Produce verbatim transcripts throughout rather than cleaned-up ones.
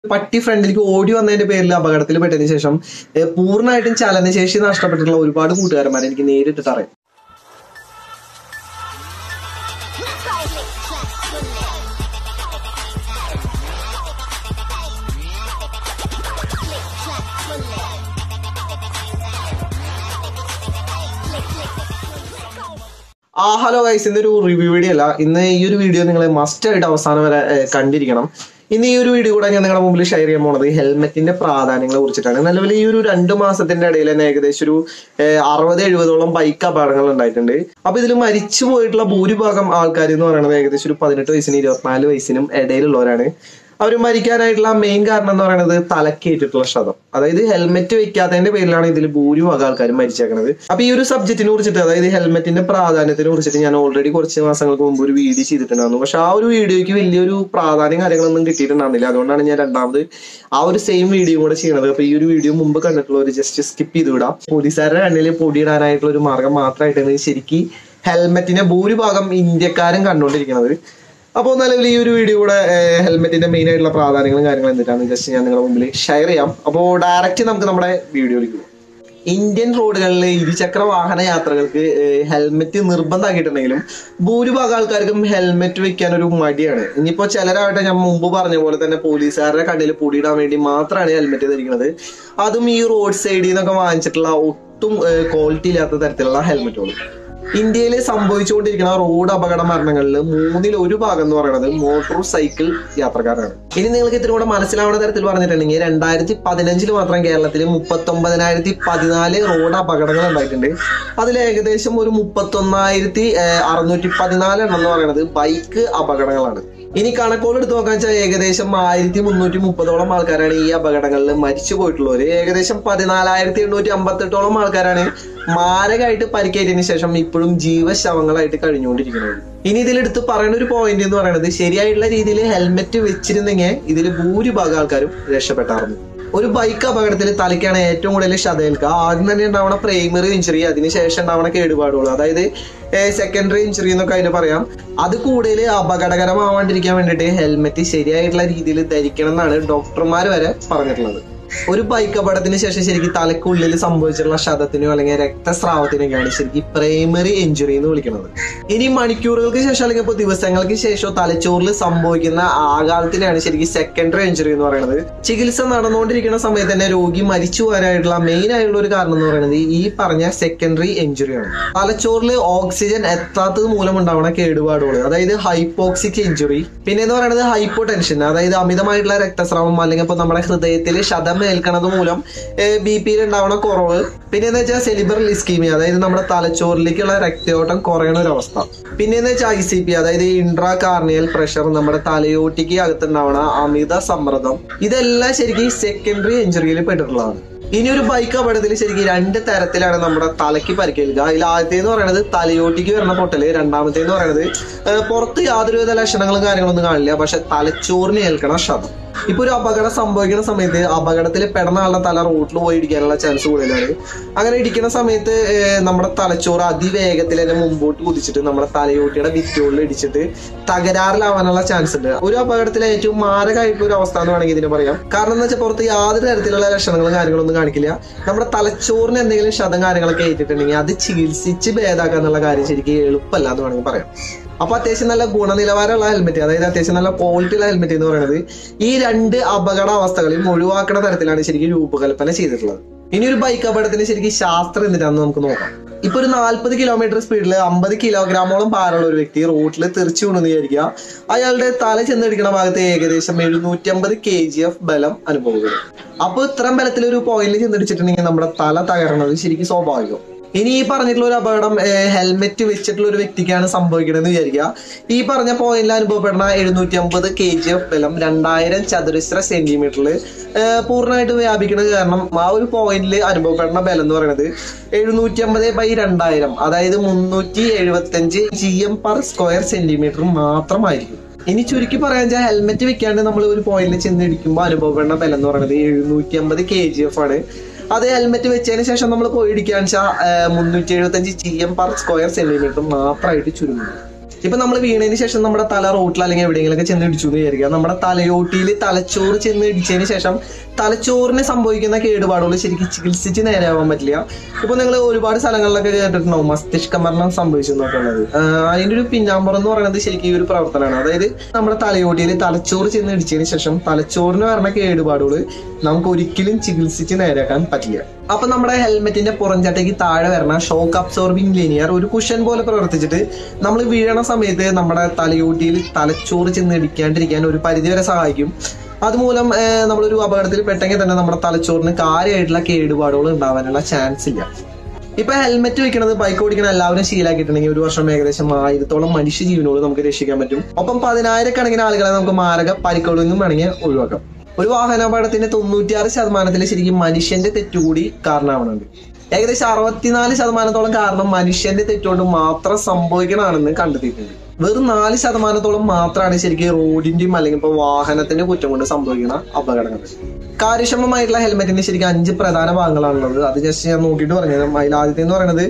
പട്ടി ഫ്രണ്ടിലേക്ക് ഓടി വന്നതിന്റെ പേരിൽ അപകടത്തിൽ പെട്ടതിന് ശേഷം പൂർണ്ണമായിട്ടും ചലനശേഷി നഷ്ടപ്പെട്ടിട്ടുള്ള ഒരുപാട് കൂട്ടുകാരന്മാരെ എനിക്ക് നേരിട്ടിട്ട് അറിയാം. ആ ഹലോ ഗൈസ്, ഇന്നൊരു റിവ്യൂ വീഡിയോ അല്ല. ഇന്ന് ഈ ഒരു വീഡിയോ നിങ്ങൾ മസ്റ്റ് ആയിട്ട് അവസാനം വരെ കണ്ടിരിക്കണം. ഇന്ന് ഈ ഒരു വീഡിയോ കൂടെ ഞാൻ നിങ്ങളുടെ മുമ്പിൽ ഷെയർ ചെയ്യാൻ പോണത് ഹെൽമെറ്റിന്റെ പ്രാധാന്യങ്ങളെ കുറിച്ചിട്ടാണ്. നിലവിൽ ഈ ഒരു രണ്ട് മാസത്തിന്റെ ഇടയിൽ തന്നെ ഏകദേശം ഒരു അറുപത് എഴുപതോളം ബൈക്ക് അപകടങ്ങൾ ഉണ്ടായിട്ടുണ്ട്. അപ്പൊ ഇതിൽ മരിച്ചു പോയിട്ടുള്ള ഭൂരിഭാഗം ആൾക്കാർ എന്ന് പറയുന്നത് ഏകദേശം ഒരു പതിനെട്ട് വയസ്സിനും ഇരുപത്തിനാല് വയസ്സിനും ഇടയിലുള്ളവരാണ്. അവർ മരിക്കാനായിട്ടുള്ള മെയിൻ കാരണം എന്ന് പറയുന്നത് തലക്കേറ്റിട്ടുള്ള ക്ഷതം, അതായത് ഹെൽമെറ്റ് വെക്കാത്തതിന്റെ പേരിലാണ് ഇതിൽ ഭൂരിഭാഗം ആൾക്കാരും മരിച്ചേക്കുന്നത്. അപ്പൊ ഈ ഒരു സബ്ജക്റ്റിനെ കുറിച്ചിട്ട്, അതായത് ഹെൽമെറ്റിന്റെ പ്രാധാന്യത്തിനെ കുറിച്ചിട്ട് ഞാൻ ഓൾറെഡി കുറച്ച് മാസങ്ങൾക്ക് മുമ്പ് ഒരു വീഡിയോ ചെയ്തിട്ടുണ്ടായിരുന്നു. പക്ഷെ ആ ഒരു വീഡിയോയ്ക്ക് വലിയൊരു പ്രാധാന്യം കാര്യങ്ങളൊന്നും കിട്ടിയിട്ടുണ്ടായിരുന്നില്ല. അതുകൊണ്ടാണ് ഞാൻ രണ്ടാമത് ആ ഒരു സെയിം വീഡിയോ കൂടെ ചെയ്യുന്നത്. അപ്പൊ ഈ ഒരു വീഡിയോ മുമ്പ് കണ്ടിട്ടുള്ളവർ ജസ്റ്റ് സ്കിപ്പ് ചെയ്ത് വിടാം. പോലീസുകാരുടെ കണ്ണിൽ പൊടിയിടാനായിട്ടുള്ള ഒരു മാർഗം മാത്രമായിട്ടാണ് ശരിക്കും ഹെൽമെറ്റിനെ ഭൂരിഭാഗം ഇന്ത്യക്കാരും കണ്ടുകൊണ്ടിരിക്കുന്നത്. അപ്പോൾ നിലവിൽ ഈ ഒരു വീഡിയോ കൂടെ ഹെൽമെറ്റിന്റെ മെയിൻ ആയിട്ടുള്ള പ്രാധാന്യങ്ങളും കാര്യങ്ങളും എന്തിട്ടാണ് ജസ്റ്റ് ഞാൻ നിങ്ങളുടെ മുമ്പിൽ ഷെയർ ചെയ്യാം. അപ്പോൾ ഡയറക്റ്റ് നമുക്ക് നമ്മുടെ വീഡിയോയിലേക്ക് പോകാം. ഇന്ത്യൻ റോഡുകളിലെ ഇരുചക്ര വാഹന യാത്രകൾക്ക് ഹെൽമെറ്റ് നിർബന്ധമാക്കിയിട്ടുണ്ടെങ്കിലും ഭൂരിഭാഗം ആൾക്കാർക്കും ഹെൽമെറ്റ് വെക്കാൻ ഒരു മടിയാണ്. ഇനിയിപ്പോ ചിലരാവട്ടെ ഞാൻ മുമ്പ് പറഞ്ഞ പോലെ തന്നെ പോലീസുകാരുടെ കണ്ണിൽ പൊടിയിടാൻ വേണ്ടി മാത്രമാണ് ഹെൽമെറ്റ് ധരിക്കുന്നത്. അതും ഈ റോഡ് സൈഡിൽ നിന്നൊക്കെ വാങ്ങിച്ചിട്ടുള്ള ഒട്ടും ക്വാളിറ്റി ഇല്ലാത്ത തരത്തിലുള്ള ഹെൽമെറ്റുകൾ. ഇന്ത്യയിൽ സംഭവിച്ചുകൊണ്ടിരിക്കുന്ന റോഡ് അപകട മരണങ്ങളിൽ മൂന്നിൽ ഒരു ഭാഗം എന്ന് പറയുന്നത് മോട്ടോർ സൈക്കിൾ യാത്രക്കാരാണ്. ഇനി നിങ്ങൾക്ക് ഇത്തിരി കൂടെ മനസ്സിലാവുന്ന തരത്തിൽ പറഞ്ഞിട്ടുണ്ടെങ്കിൽ രണ്ടായിരത്തി പതിനഞ്ചിൽ മാത്രം കേരളത്തിൽ മുപ്പത്തി ഒമ്പതിനായിരത്തി പതിനാല് റോഡ് അപകടങ്ങൾ ഉണ്ടായിട്ടുണ്ട്. അതിൽ ഏകദേശം ഒരു മുപ്പത്തി ഒന്നായിരത്തി അറുന്നൂറ്റി പതിനാല് എണ്ണം എന്ന് പറയുന്നത് ബൈക്ക് അപകടങ്ങളാണ്. ഇനി കണക്കോട് എടുത്ത് നോക്കാൻ വെച്ചാൽ ഏകദേശം ആയിരത്തി മുന്നൂറ്റി മുപ്പതോളം ആൾക്കാരാണ് ഈ അപകടങ്ങളിൽ മരിച്ചു പോയിട്ടുള്ളവര്. ഏകദേശം പതിനാലായിരത്തി എണ്ണൂറ്റി അമ്പത്തെട്ടോളം ആൾക്കാരാണ് മാരകമായിട്ട് പരിക്കേറ്റതിന് ശേഷം ഇപ്പോഴും ജീവശവങ്ങളായിട്ട് കഴിഞ്ഞുകൊണ്ടിരിക്കുന്നത്. ഇനി ഇതിലെടുത്ത് പറയുന്ന ഒരു പോയിന്റ് എന്ന് പറയുന്നത്, ശരിയായിട്ടുള്ള രീതിയിൽ ഹെൽമെറ്റ് വെച്ചിരുന്നെങ്കിൽ ഇതിൽ ഭൂരിഭാഗം ആൾക്കാരും രക്ഷപ്പെട്ടായിരുന്നു. ഒരു ബൈക്ക് അപകടത്തിൽ തലയ്ക്കാണ് ഏറ്റവും കൂടുതൽ ക്ഷതേൽക്കുക. ആദ്യം തന്നെ ഉണ്ടാവണ പ്രൈമറി ഇഞ്ചുറി, അതിനുശേഷം ഉണ്ടാവണ കേടുപാടുകൾ, അതായത് സെക്കൻഡറി ഇഞ്ചുറി എന്നൊക്കെ അതിന് പറയാം. അത് കൂടുതൽ അപകടകരമാവാണ്ടിരിക്കാൻ വേണ്ടിയിട്ട് ഹെൽമെറ്റ് ശരിയായിട്ടുള്ള രീതിയിൽ ധരിക്കണം എന്നാണ് ഡോക്ടർമാർ വരെ പറഞ്ഞിട്ടുള്ളത്. ഒരു ബൈക്ക് അപകടത്തിന് ശേഷം ശരിക്കും തലക്കുള്ളിൽ സംഭവിച്ചിട്ടുള്ള ക്ഷതത്തിനോ അല്ലെങ്കിൽ രക്തസ്രാവത്തിനൊക്കെയാണ് ശരിക്കും പ്രൈമറി ഇഞ്ചുറി എന്ന് വിളിക്കുന്നത്. ഇനി മണിക്കൂറുകൾക്ക് ശേഷം അല്ലെങ്കിൽ ഇപ്പോൾ ദിവസങ്ങൾക്ക് ശേഷം തലച്ചോറിൽ സംഭവിക്കുന്ന ആഘാതത്തിനാണ് ശരിക്കും സെക്കൻഡറി ഇഞ്ചുറി എന്ന് പറയുന്നത്. ചികിത്സ നടന്നുകൊണ്ടിരിക്കുന്ന സമയത്ത് തന്നെ രോഗി മരിച്ചു പോകാനായിട്ടുള്ള മെയിൻ ആയിട്ടുള്ള ഒരു കാരണം എന്ന് പറയുന്നത് ഈ പറഞ്ഞ സെക്കൻഡറി ഇഞ്ചുറിയാണ്. തലച്ചോറിൽ ഓക്സിജൻ എത്താത്തത് മൂലം ഉണ്ടാവുന്ന കേടുപാടുകൾ, അതായത് ഹൈപ്പോക്സിക് ഇഞ്ചുറി. പിന്നെ എന്ന് പറയുന്നത് ഹൈപ്പോ ടെൻഷൻ, അതായത് അമിതമായിട്ടുള്ള രക്തസ്രാവം, അല്ലെങ്കിൽ ഇപ്പൊ നമ്മുടെ ഹൃദയത്തിൽ ക്ഷതം ഏൽക്കണത് മൂലം ബി പിയിൽ ഉണ്ടാവുന്ന കുറവ്. പിന്നെ എന്ന് വെച്ചാൽ സെലിബ്രൽ ഇസ്കീമിയ, അതായത് നമ്മുടെ തലച്ചോറിലേക്കുള്ള രക്തയോട്ടം കുറയണ ഒരു അവസ്ഥ. പിന്നെ എന്ന് വെച്ചാൽ ഐ സി പി, അതായത് ഇൻട്രാ കാർണിയൽ പ്രഷർ, നമ്മുടെ തലയോട്ടിക്ക് അകത്തുണ്ടാവണ അമിത സമ്മർദ്ദം. ഇതെല്ലാം ശരിക്കും സെക്കൻഡറി ഇഞ്ചുറിയിൽ പെട്ടിട്ടുള്ളതാണ്. ഇനി ഒരു ബൈക്ക് അപകടത്തിൽ ശരിക്കും രണ്ട് തരത്തിലാണ് നമ്മുടെ തലയ്ക്ക് പരിക്കേൽക്കുക. അതിൽ ആദ്യത്തേന്ന് പറയുന്നത് തലയോട്ടിക്ക് വരുന്ന പൊട്ടല്, രണ്ടാമത്തേന്ന് പറയുന്നത് പുറത്ത് യാതൊരുവിധ ലക്ഷണങ്ങളും കാര്യങ്ങളൊന്നും കാണില്ല, പക്ഷെ തലച്ചോറിന് ഏൽക്കണ ക്ഷതം. ഇപ്പൊ ഒരു അപകടം സംഭവിക്കുന്ന സമയത്ത് അപകടത്തിൽ പെടുന്ന ആളുടെ തല റോട്ടിൽ പോയി ഇടിക്കാനുള്ള ചാൻസ് കൂടുതലാണ്. അങ്ങനെ ഇടിക്കുന്ന സമയത്ത് നമ്മുടെ തലച്ചോറ് അതിവേഗത്തിൽ തന്നെ മുമ്പോട്ട് കുതിച്ചിട്ട് നമ്മുടെ തലയോട്ടിയുടെ ഭിത്തിയോളിൽ ഇടിച്ചിട്ട് തകരാറിലാവാനുള്ള ചാൻസ് ഉണ്ട്. ഒരു അപകടത്തിലെ ഏറ്റവും മാരകമായിട്ടുള്ള ഒരു അവസ്ഥ എന്ന് വേണമെങ്കിൽ ഇതിന് പറയാം. കാരണം എന്ന് വെച്ചാൽ പുറത്ത് യാതൊരു തരത്തിലുള്ള ലക്ഷണങ്ങളും കാര്യങ്ങളൊന്നും കാണിക്കില്ല. നമ്മുടെ തലച്ചോറിന് എന്തെങ്കിലും ക്ഷതം കാര്യങ്ങളൊക്കെ ഏറ്റിട്ടുണ്ടെങ്കിൽ അത് ചികിത്സിച്ച് ഭേദാക്കുക എന്നുള്ള കാര്യം ശരിക്കും എളുപ്പമല്ല എന്ന് വേണമെങ്കിൽ പറയാം. അപ്പൊ അത്യാവശ്യം നല്ല ഗുണനിലവാരമുള്ള ഹെൽമെറ്റ്, അതായത് അത്യാവശ്യം നല്ല ക്വാളിറ്റി ഉള്ള ഹെൽമെറ്റ് എന്ന് പറയുന്നത് ഈ രണ്ട് അപകട അവസ്ഥകളെയും ഒഴിവാക്കുന്ന തരത്തിലാണ് ശരിക്കും രൂപകൽപ്പന ചെയ്തിട്ടുള്ളത്. ഇനി ഒരു ബൈക്ക് അപകടത്തിന് ശരിക്കും ശാസ്ത്രം എന്തിനാണെന്ന് നമുക്ക് നോക്കാം. ഇപ്പൊ ഒരു നാല്പത് കിലോമീറ്റർ സ്പീഡിൽ അമ്പത് കിലോഗ്രാമോളം ഭാരമുള്ള ഒരു വ്യക്തി റോഡിൽ തെറിച്ചു വീണെന്ന് വിചാരിക്കുക. അയാളുടെ തല ചെന്നിടിക്കുന്ന ഭാഗത്ത് ഏകദേശം എഴുന്നൂറ്റി അമ്പത് കെ ജി എഫ് ബലം അനുഭവപ്പെടും. അപ്പൊ ഇത്രയും ബലത്തിൽ ഒരു പോയിന്റിൽ ചെന്നിടിച്ചിട്ടുണ്ടെങ്കിൽ നമ്മുടെ തല തകരണത് ശരിക്കും സ്വാഭാവികം. ഇനി ഈ പറഞ്ഞിട്ടുള്ള ഒരു അപകടം ഹെൽമെറ്റ് വെച്ചിട്ടുള്ള ഒരു വ്യക്തിക്കാണ് സംഭവിക്കണമെന്ന് വിചാരിക്കുക. ഈ പറഞ്ഞ പോയിന്റിൽ അനുഭവപ്പെടുന്ന എഴുന്നൂറ്റി അമ്പത് കെ ജി എഫ് ബലം രണ്ടായിരം ചതുരശ്ര സെന്റിമീറ്ററിൽ പൂർണ്ണമായിട്ട് വ്യാപിക്കുന്നത് കാരണം ആ ഒരു പോയിന്റിൽ അനുഭവപ്പെടുന്ന ബലം എന്ന് പറയുന്നത് എഴുന്നൂറ്റി അമ്പത് ബൈ രണ്ടായിരം, അതായത് മുന്നൂറ്റി എഴുപത്തി അഞ്ച് G M per square centimetre മാത്രമായിരിക്കും. ഇനി ചുരുക്കി പറയാൻ വെച്ചാൽ ഹെൽമെറ്റ് വെക്കാണ്ട് നമ്മൾ ഒരു പോയിന്റിൽ ചെന്നിടിക്കുമ്പോൾ അനുഭവപ്പെടുന്ന ബലം എന്ന് പറയുന്നത് എഴുന്നൂറ്റി അമ്പത് കെ ജി എഫ് ആണ്. അത് ഹെൽമെറ്റ് വെച്ചതിന് ശേഷം നമ്മൾ പോയി ഇടിക്കാന്ന് വെച്ചാൽ മുന്നൂറ്റി എഴുപത്തി അഞ്ച് G M per square centimetre മാത്രമായിട്ട് ചുരുങ്ങുന്നു. ഇപ്പൊ നമ്മൾ വീണതിന് ശേഷം നമ്മുടെ തല റോട്ടിൽ അല്ലെങ്കിൽ എവിടെയെങ്കിലൊക്കെ ചെന്ന് ഇടിച്ചു എന്ന് വിചാരിക്കുക. നമ്മുടെ തലയോട്ടിയിൽ തലച്ചോറ് ചെന്ന് ഇടിച്ചതിന് ശേഷം തലച്ചോറിന് സംഭവിക്കുന്ന കേടുപാടുകൾ ശരിക്കും ചികിത്സിച്ച് നേരെയാവാൻ പറ്റില്ല. ഇപ്പൊ നിങ്ങൾ ഒരുപാട് സ്ഥലങ്ങളിലൊക്കെ കേട്ടിട്ടുണ്ടാവും മസ്തിഷ്ക മരണം സംഭവിച്ചു എന്നൊക്കെ ഉള്ളത്. അതിന്റെ ഒരു പിന്നാമ്പുറം എന്ന് പറയുന്നത് ശരിക്കും ഈ ഒരു പ്രവർത്തനമാണ്. അതായത് നമ്മുടെ തലയോട്ടിയിൽ തലച്ചോറ് ചെന്ന് ഇടിച്ചതിന് ശേഷം തലച്ചോറിന് വരുന്ന കേടുപാടുകൾ നമുക്ക് ഒരിക്കലും ചികിത്സിച്ച് നേരെയാക്കാൻ പറ്റില്ല. അപ്പൊ നമ്മുടെ ഹെൽമെറ്റിന്റെ പുറംചട്ടയ്ക്ക് താഴെ വരുന്ന ഷോക്ക് അബ്സോർബിംഗ് ലീനിയർ ഒരു കുഷൻ പോലെ പ്രവർത്തിച്ചിട്ട് നമ്മൾ വീഴണ സമയത്ത് നമ്മുടെ തലയോട്ടിയിൽ തലച്ചോറ് ചെന്ന് ഇടിക്കാണ്ടിരിക്കാൻ ഒരു പരിധിവരെ സഹായിക്കും. അതുമൂലം നമ്മളൊരു അപകടത്തിൽ പെട്ടെങ്കിൽ തന്നെ നമ്മുടെ തലച്ചോറിന് കാര്യമായിട്ടുള്ള കേടുപാടുകൾ ഉണ്ടാവാനുള്ള ചാൻസ് ഇല്ല. ഇപ്പൊ ഹെൽമെറ്റ് വെക്കുന്നത് ബൈക്ക് ഓടിക്കുന്ന എല്ലാവരും ശീലാക്കിയിട്ടുണ്ടെങ്കിൽ ഒരു വർഷം ഏകദേശം ആയിരത്തോളം മനുഷ്യ ജീവനോട് നമുക്ക് രക്ഷിക്കാൻ പറ്റും. ഒപ്പം പതിനായിരക്കണക്കിന് ആളുകളെ നമുക്ക് മാരക പരിക്കുകളിൽ നിന്നും വേണമെങ്കിൽ ഒഴിവാക്കാം. ഒരു വാഹനാപകടത്തിന്റെ തൊണ്ണൂറ്റിയാറ് ശതമാനത്തിൽ ശരിക്കും മനുഷ്യന്റെ തെറ്റുകൂടി കാരണമാവുന്നുണ്ട്. ഏകദേശം അറുപത്തിനാല് ശതമാനത്തോളം കാരണം മനുഷ്യന്റെ തെറ്റുകൊണ്ട് മാത്രം സംഭവിക്കണമെന്ന് കണ്ടെത്തിയിട്ടുണ്ട്. വെറും നാല് ശതമാനത്തോളം മാത്രമാണ് ശരിക്കും റോഡിന്റെയും അല്ലെങ്കിൽ ഇപ്പൊ വാഹനത്തിന്റെ കുറ്റം കൊണ്ട് സംഭവിക്കുന്ന അപകടങ്ങൾ. കാര്യക്ഷമമായിട്ടുള്ള ഹെൽമെറ്റിന് ശരിക്കും അഞ്ച് പ്രധാന ഭാഗങ്ങളാണുള്ളത്. അത് ജസ്റ്റ് ഞാൻ നോക്കിയിട്ട് പറഞ്ഞത്. അതിൽ ആദ്യത്തെ എന്ന് പറയുന്നത്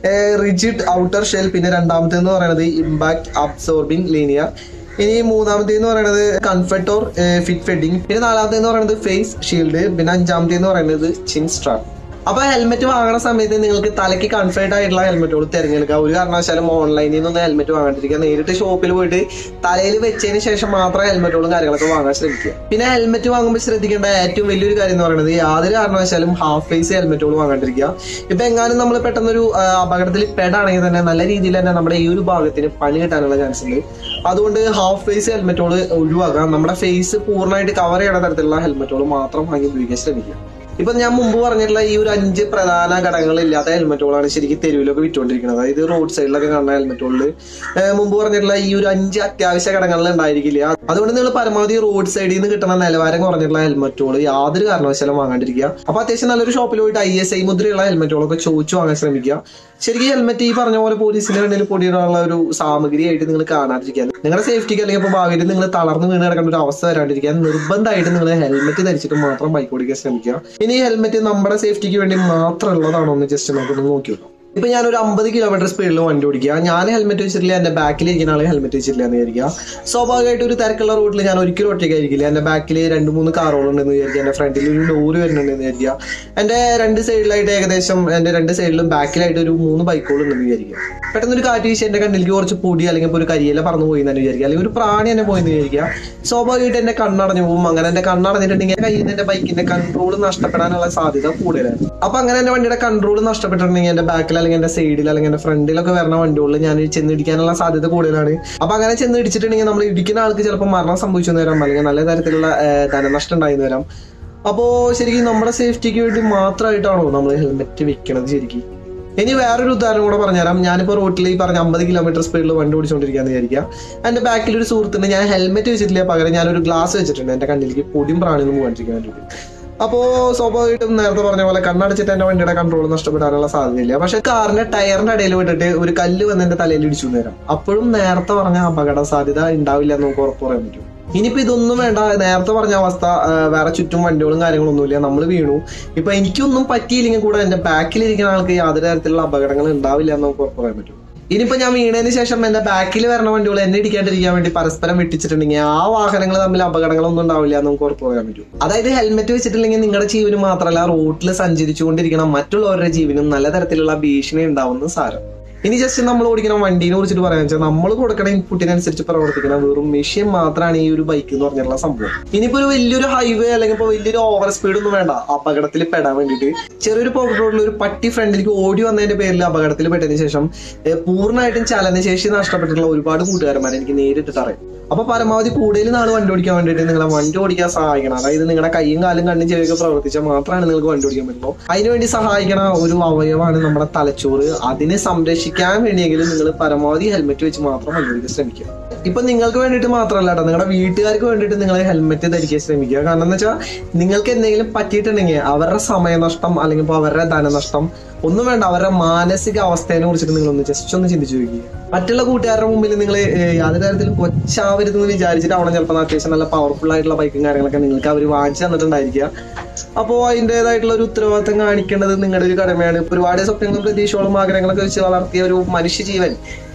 റിജിഡ് ഔട്ടർ ഷെൽ, പിന്നെ രണ്ടാമത്തെ എന്ന് പറയുന്നത് ഇമ്പാക്ട് അബ്സോർബിംഗ് ലീനിയർ, ഇനി മൂന്നാമത്തെ എന്ന് പറയുന്നത് കംഫർട്ട് ഓർ ഫിറ്റ് ഫെഡിങ്, പിന്നെ നാലാമത്തെ എന്ന് പറയുന്നത് ഫേസ് ഷീൽഡ്, പിന്നെ അഞ്ചാമത്തെ എന്ന് പറയുന്നത് ചിൻ സ്ട്രാപ്പ്. അപ്പൊ ഹെൽമെറ്റ് വാങ്ങുന്ന സമയത്ത് നിങ്ങൾക്ക് തലയ്ക്ക് കംഫർട്ട് ആയിട്ടുള്ള ഹെൽമെറ്റുകൾ തിരഞ്ഞെടുക്കുക. ഒരു കാരണവശാലും ഓൺലൈനിൽ നിന്നൊന്നും ഹെൽമെറ്റ് വാങ്ങാണ്ടിരിക്കുക. നേരിട്ട് ഷോപ്പിൽ പോയിട്ട് തലയിൽ വെച്ചതിന് ശേഷം മാത്രം ഹെൽമെറ്റുകളും കാര്യങ്ങളൊക്കെ വാങ്ങാൻ ശ്രമിക്കുക. പിന്നെ ഹെൽമെറ്റ് വാങ്ങുമ്പോൾ ശ്രദ്ധിക്കേണ്ട ഏറ്റവും വലിയൊരു കാര്യം എന്ന് പറയുന്നത് യാതൊരു കാരണവശാലും ഹാഫ് ഫേസ് ഹെൽമെറ്റുകൾ വാങ്ങാണ്ടിരിക്കുക. ഇപ്പൊ എങ്ങാനും നമ്മൾ പെട്ടെന്നൊരു അപകടത്തിൽ പെടാണെങ്കിൽ തന്നെ നല്ല രീതിയിൽ തന്നെ നമ്മുടെ ഈ ഒരു ഭാഗത്തിന് പണി കിട്ടാനുള്ള ചാൻസ് ഉണ്ട്. അതുകൊണ്ട് ഹാഫ് ഫേസ് ഹെൽമെറ്റുകൾ ഒഴിവാക്കാം. നമ്മുടെ ഫേസ് പൂർണ്ണമായിട്ട് കവർ ചെയ്യുന്ന തരത്തിലുള്ള ഹെൽമെറ്റുകൾ മാത്രം വാങ്ങി ഉപയോഗിക്കാൻ ശ്രമിക്കുക. ഇപ്പൊ ഞാൻ മുമ്പ് പറഞ്ഞിട്ടുള്ള ഈ ഒരു അഞ്ച് പ്രധാന ഘടകങ്ങൾ ഇല്ലാത്ത ഹെൽമെറ്റുകളാണ് ശരിക്കും തെരുവിലൊക്കെ വിറ്റുകൊണ്ടിരിക്കുന്നത്. അതായത് റോഡ് സൈഡിലൊക്കെ കാണുന്ന ഹെൽമെറ്റുകളിൽ മുമ്പ് പറഞ്ഞിട്ടുള്ള ഈ ഒരു അഞ്ച് അത്യാവശ്യ ഘടകങ്ങളിൽ ഉണ്ടായിരിക്കില്ല. അതുകൊണ്ട് നിങ്ങൾ പരമാവധി റോഡ് സൈഡിൽ നിന്ന് കിട്ടുന്ന നിലവാരം കുറഞ്ഞിട്ടുള്ള ഹെൽമെറ്റുകൾ യാതൊരു കാരണവശാലും വാങ്ങാണ്ടിരിക്കുക. അപ്പൊ അത്യാവശ്യം നല്ലൊരു ഷോപ്പിൽ പോയിട്ട് ഐ എസ് ഐ മുദ്രയുള്ള ഹെൽമെറ്റുകളൊക്കെ ചോദിച്ചു വാങ്ങാൻ ശ്രമിക്കുക. ശരിക്കും ഹെൽമെറ്റ് ഈ പറഞ്ഞ പോലെ പോലീസിന്റെ കണ്ണിൽ പൊടിയിടാനുള്ള ഒരു സാമഗ്രി ആയിട്ട് നിങ്ങൾ കാണാതിരിക്കുക. നിങ്ങളുടെ സേഫ്റ്റിക്ക് അല്ലെങ്കിൽ ഇപ്പോൾ ഭാവിയിൽ നിങ്ങൾ തളർന്ന് വീണ് കിടക്കേണ്ട ഒരു അവസ്ഥ വരാണ്ടിരിക്കാൻ നിർബന്ധമായിട്ട് നിങ്ങൾ ഹെൽമെറ്റ് ധരിച്ചിട്ട് മാത്രം ബൈക്ക് ഓടിക്കാൻ ശ്രമിക്കുക. ഇനി ഈ ഹെൽമെറ്റ് നമ്മുടെ സേഫ്റ്റിക്ക് വേണ്ടി മാത്രം ഉള്ളതാണോ എന്ന് ജസ്റ്റ് നമുക്കൊന്ന് നോക്കി നോക്കാം. ഇപ്പൊ ഞാനൊരു അമ്പത് കിലോമീറ്റർ സ്പീഡിൽ വണ്ടി ഓടിക്കുക, ഞാൻ ഹെൽമെറ്റ് വെച്ചിട്ടില്ല, എന്റെ ബാക്കിൽ ഇരിക്കുന്ന ആളെ ഹെൽമെറ്റ് വെച്ചിട്ടില്ല എന്ന് വിചാരിക്കുക. സ്വാഭാവികമായിട്ട് ഒരു തിരക്കുള്ള റോഡിൽ ഞാൻ ഒരിക്കലും ഒറ്റയ്ക്കായിരിക്കില്ല. എന്റെ ബാക്കിൽ രണ്ട് മൂന്ന് കാറുകളുണ്ടെന്ന് വിചാരിക്കുക, എന്റെ ഫ്രണ്ടിൽ ഒരു ലോറി വരുന്നുണ്ടെന്ന് വിചാരിക്കുക, എന്റെ രണ്ട് സൈഡിലായിട്ട് ഏകദേശം എന്റെ രണ്ട് സൈഡിലും ബാക്കിലായിട്ട് ഒരു മൂന്ന് ബൈക്കുകൾ ഉണ്ടെന്ന് വിചാരിക്കുക. പെട്ടെന്നൊരു കാറ്റ് വീശി എന്റെ കണ്ണിലേക്ക് കുറച്ച് പൊടി അല്ലെങ്കിൽ ഒരു കരിയില പറന്നു പോയി എന്ന് വിചാരിക്കുക, അല്ലെങ്കിൽ ഒരു പ്രാണി എന്നെ പോയെന്ന് വിചാരിക്കുക. സ്വാഭാവികമായിട്ട് എന്റെ കണ്ണടഞ്ഞു പോകും. അങ്ങനെ എന്റെ കണ്ണടഞ്ഞിട്ടുണ്ടെങ്കിൽ കയ്യിൽ നിന്ന് എന്റെ ബൈക്കിന്റെ കൺട്രോൾ നഷ്ടപ്പെടാനുള്ള സാധ്യത കൂടുതലാണ്. അപ്പൊ അങ്ങനെ എന്റെ വണ്ടിയുടെ കൺട്രോൾ നഷ്ടപ്പെട്ടിട്ടുണ്ടെങ്കിൽ എന്റെ ബാക്കിൽ അല്ലെങ്കിൽ എന്റെ സൈഡിൽ അല്ലെങ്കിൽ എന്റെ ഫ്രണ്ടിലൊക്കെ വരുന്ന വണ്ടികളിൽ ഞാൻ ചെന്നിടിക്കാനുള്ള സാധ്യത കൂടുതലാണ്. അപ്പൊ അങ്ങനെ ചെന്ന് ഇടിച്ചിട്ടുണ്ടെങ്കിൽ നമ്മൾ ഇടിക്കുന്ന ആൾക്ക് ചിലപ്പോൾ മരണം സംഭവിച്ചു വരാം, അല്ലെങ്കിൽ നല്ല തരത്തിലുള്ള ധനനഷ്ടം ഉണ്ടായിരുന്നു വരാം. അപ്പോ ശരിക്കും നമ്മുടെ സേഫ്റ്റിക്ക് വേണ്ടി മാത്രമായിട്ടാണോ നമ്മൾ ഹെൽമെറ്റ് വെക്കണത് ശരിക്കും? ഇനി വേറൊരു ഉദാഹരണം കൂടെ പറഞ്ഞുതരാം. ഞാനിപ്പോ റോട്ടിൽ ഈ പറഞ്ഞ അമ്പത് കിലോമീറ്റർ സ്പീഡിൽ വണ്ടി ഓടിച്ചുകൊണ്ടിരിക്കാന്ന് വിചാരിക്കുക. എന്റെ ബാക്കിൽ ഒരു സുഹൃത്തുണ്ട്, ഞാൻ ഹെൽമെറ്റ് വെച്ചിട്ടില്ല, പകരം ഞാനൊരു ഗ്ലാസ് വെച്ചിട്ടുണ്ട് എന്റെ കണ്ണിലേക്ക് പൊടിയും പ്രാണിയൊന്നും പോകാണ്ടിരിക്കാൻ വേണ്ടിയിട്ട്. അപ്പോ സ്വാഭാവികമായിട്ടും നേരത്തെ പറഞ്ഞ പോലെ കണ്ണടച്ചിട്ട് എന്റെ വണ്ടിയുടെ കൺട്രോൾ നഷ്ടപ്പെടാനുള്ള സാധ്യതയില്ല. പക്ഷെ കാറിന്റെ ടയറിന്റെ ഇടയിൽ വിട്ടിട്ട് ഒരു കല്ല് വന്ന് എന്റെ തലയിൽ ഇടിച്ചു നേരം, അപ്പോഴും നേരത്തെ പറഞ്ഞ അപകട സാധ്യത ഉണ്ടാവില്ല എന്ന് നമുക്ക് ഉറപ്പ് പറയാൻ പറ്റും. ഇനിയിപ്പോ ഇതൊന്നും വേണ്ട, നേരത്തെ പറഞ്ഞ അവസ്ഥ വേറെ ചുറ്റും വണ്ടികളും കാര്യങ്ങളൊന്നുമില്ല, നമ്മൾ വീണു, ഇപ്പൊ എനിക്കൊന്നും പറ്റിയില്ലെങ്കിൽ കൂടെ എന്റെ ബാക്കിലിരിക്കുന്ന ആൾക്ക് യാതൊരു തരത്തിലുള്ള അപകടങ്ങൾ ഉണ്ടാവില്ല എന്ന് നമുക്ക് ഉറപ്പ് പറയാൻ പറ്റും. ഇനിയിപ്പോ ഞാൻ വീണതിന് ശേഷം എന്റെ ബാക്കിൽ വരുന്ന വണ്ടികൾ എന്നെ ഇടിക്കാണ്ടിരിക്കാൻ വേണ്ടി പരസ്പരം വെട്ടിച്ചിട്ടുണ്ടെങ്കിൽ ആ വാഹനങ്ങൾ തമ്മിൽ അപകടങ്ങളൊന്നും ഉണ്ടാവില്ല എന്ന് നമുക്ക് ഉറപ്പ് പറയാൻ പറ്റും. അതായത് ഹെൽമെറ്റ് വെച്ചിട്ടില്ലെങ്കിൽ നിങ്ങളുടെ ജീവനും മാത്രമല്ല റോഡിൽ സഞ്ചരിച്ചുകൊണ്ടിരിക്കുന്ന മറ്റുള്ളവരുടെ ജീവനും നല്ല തരത്തിലുള്ള ഭീഷണി ഉണ്ടാവുന്ന സാരം. ഇനി ജസ്റ്റ് നമ്മൾ ഓടിക്കുന്ന വണ്ടീനെ കുറിച്ചിട്ട് പറയാന്ന് വെച്ചാൽ നമ്മൾ കൊടുക്കുന്ന ഇൻപുട്ടിനനുസരിച്ച് പ്രവർത്തിക്കുന്ന വെറും മെഷീൻ മാത്രമാണ് ഈ ഒരു ബൈക്ക് എന്ന് പറഞ്ഞിട്ടുള്ള സംഭവം. ഇനിയിപ്പോ ഒരു വലിയൊരു ഹൈവേ അല്ലെങ്കിൽ ഇപ്പൊ വലിയൊരു ഓവർ സ്പീഡ് ഒന്നും വേണ്ട അപകടത്തിൽ പെടാൻ വേണ്ടിയിട്ട്. ചെറിയൊരു പോക്കറ്റ് റോഡിൽ ഒരു പട്ടി ഫ്രണ്ടിലേക്ക് ഓടി വന്നതിന്റെ പേരിൽ അപകടത്തിൽ പെട്ടതിന് ശേഷം പൂർണ്ണമായിട്ടും ചലനശേഷി നഷ്ടപ്പെട്ടിട്ടുള്ള ഒരുപാട് കൂട്ടുകാരന്മാരെ എനിക്ക് നേരിട്ടിട്ട് അറിയാം. അപ്പൊ പരമാവധി കൂടുതൽ നാൾ വണ്ടി ഓടിക്കാൻ വേണ്ടിയിട്ട് നിങ്ങളെ വണ്ടി ഓടിക്കാൻ സഹായിക്കണം. അതായത് നിങ്ങളുടെ കൈയും കാലും കണ്ണും ചെവിയൊക്കെ പ്രവർത്തിച്ചാൽ മാത്രമാണ് നിങ്ങൾക്ക് വണ്ടി ഓടിക്കാൻ പറ്റുള്ളൂ. അതിനുവേണ്ടി സഹായിക്കണ ഒരു അവയവമാണ് നമ്മുടെ തലച്ചോറ്. അതിനെ സംരക്ഷിക്കാൻ വേണ്ടിയെങ്കിലും നിങ്ങൾ പരമാവധി ഹെൽമെറ്റ് വെച്ച് മാത്രം വണ്ടി ഓടിക്കാൻ ശ്രമിക്കുക. ഇപ്പൊ നിങ്ങൾക്ക് വേണ്ടിയിട്ട് മാത്രമല്ല കേട്ടോ, നിങ്ങളുടെ വീട്ടുകാർക്ക് വേണ്ടിയിട്ട് നിങ്ങൾ ഹെൽമെറ്റ് ധരിക്കാൻ ശ്രമിക്കുക. കാരണം എന്ന് വെച്ചാൽ നിങ്ങൾക്ക് എന്തെങ്കിലും പറ്റിയിട്ടുണ്ടെങ്കിൽ അവരുടെ സമയനഷ്ടം അല്ലെങ്കിൽ ഇപ്പൊ അവരുടെ ധനനഷ്ടം ഒന്നും വേണ്ട, അവരുടെ മാനസിക അവസ്ഥയെ കുറിച്ചിട്ട് നിങ്ങളൊന്ന് ജസ്റ്റ് ഒന്ന് ചിന്തിച്ചു നോക്കുക. മറ്റുള്ള കൂട്ടുകാരുടെ മുമ്പിൽ നിങ്ങൾ യാതൊരു തരത്തിലും കൊച്ചാവരുതെന്ന് വിചാരിച്ചിട്ട് അവിടെ ചിലപ്പോൾ അത്യാവശ്യം നല്ല പവർഫുൾ ആയിട്ടുള്ള ബൈക്കും കാര്യങ്ങളൊക്കെ നിങ്ങൾക്ക് അവർ വാങ്ങിച്ചു തന്നിട്ടുണ്ടായിരിക്കുക. അപ്പോൾ അതിൻ്റെതായിട്ടുള്ള ഒരു ഉത്തരവാദിത്തം കാണിക്കേണ്ടത് നിങ്ങളുടെ ഒരു കടമയാണ്. ഒരുപാട് സ്വപ്നങ്ങളും പ്രതീക്ഷകളും ആഗ്രഹങ്ങളൊക്കെ വെച്ച് വളർത്തിയ ഒരു മനുഷ്യജീവൻ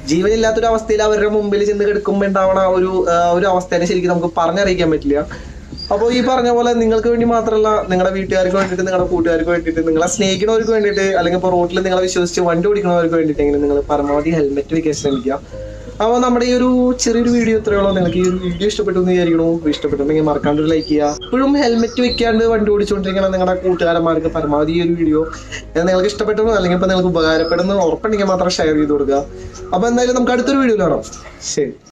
ജീവനില്ലാത്തൊരു അവസ്ഥയിൽ അവരുടെ മുമ്പിൽ ചെന്ന് കിടക്കുമ്പോൾ ഉണ്ടാവണ ഒരു ഒരു അവസ്ഥയെ ശരിക്കും നമുക്ക് പറഞ്ഞറിയിക്കാൻ പറ്റില്ല. അപ്പോൾ ഈ പറഞ്ഞ പോലെ നിങ്ങൾക്ക് വേണ്ടി മാത്രമല്ല, നിങ്ങളുടെ വീട്ടുകാർക്ക് വേണ്ടിയിട്ട്, നിങ്ങളുടെ കൂട്ടുകാർക്ക് വേണ്ടിയിട്ട്, നിങ്ങളെ സ്നേഹിക്കുന്നവർക്ക് വേണ്ടിയിട്ട്, അല്ലെങ്കിൽ ഇപ്പോൾ റോഡിൽ നിങ്ങളെ വിശ്വസിച്ച് വണ്ടി ഓടിക്കുന്നവർക്ക് വേണ്ടിയിട്ടെങ്കിലും നിങ്ങൾ പരമാവധി ഹെൽമെറ്റ് വെക്കാൻ ശ്രമിക്കുക. അപ്പോൾ നമ്മുടെ ഈ ഒരു ചെറിയൊരു വീഡിയോ എത്രയോളം നിങ്ങൾക്ക് ഈ ഒരു വീഡിയോ ഇഷ്ടപ്പെട്ടു എന്ന് വിചാരിക്കണു. ഇഷ്ടപ്പെട്ടിട്ടുണ്ടെങ്കിൽ മറക്കാണ്ട് ലൈക്ക് ചെയ്യുക. ഇപ്പോഴും ഹെൽമെറ്റ് വെക്കാണ്ട് വണ്ടി ഓടിച്ചുകൊണ്ടിരിക്കണം നിങ്ങളുടെ കൂട്ടുകാരന്മാർക്ക് പരമാവധി ഈ ഒരു വീഡിയോ നിങ്ങൾക്ക് ഇഷ്ടപ്പെട്ടു അല്ലെങ്കിൽ ഇപ്പോൾ നിങ്ങൾക്ക് ഉപകാരപ്പെടുന്നു ഉറപ്പുണ്ടെങ്കിൽ മാത്രം ഷെയർ ചെയ്ത് കൊടുക്കുക. അപ്പോൾ എന്തായാലും നമുക്ക് അടുത്തൊരു വീഡിയോ കാണാം. ശരി.